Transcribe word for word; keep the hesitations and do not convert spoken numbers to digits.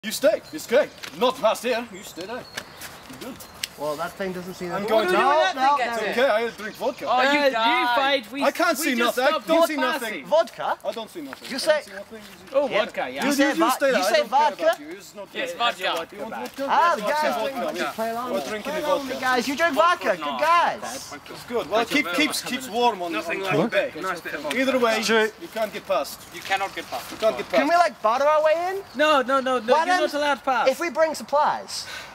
You stay. You stay. Not past here. You stay there. You're good. Well, that thing doesn't see that. I'm going to. No, no, it's okay. I drink vodka. Oh, you, uh, you fight. We, I can't we see just nothing. I stopped don't your see passing. nothing. Vodka? I don't see nothing. You I say- don't see nothing. Oh, Yeah. vodka, yeah. You You, say you, va- you stay there. you I say don't care vodka? about you. It's not Yes, good. vodka. vodka. You want Bad. vodka? Ah, Yes, the vodka, guys vodka. doing Yeah. play along. We're drinking Play the along, vodka. the guys. You drink vodka. Good guys. It's good. Well, keep, keeps keeps warm on Nothing on like cold that. day. Nice bit of vodka. Either way, True. you can't get past. You cannot get past. You can't get past. Can we like barter our way in? No, no, no, no. Why You're don't- not allowed to pass. If we bring supplies.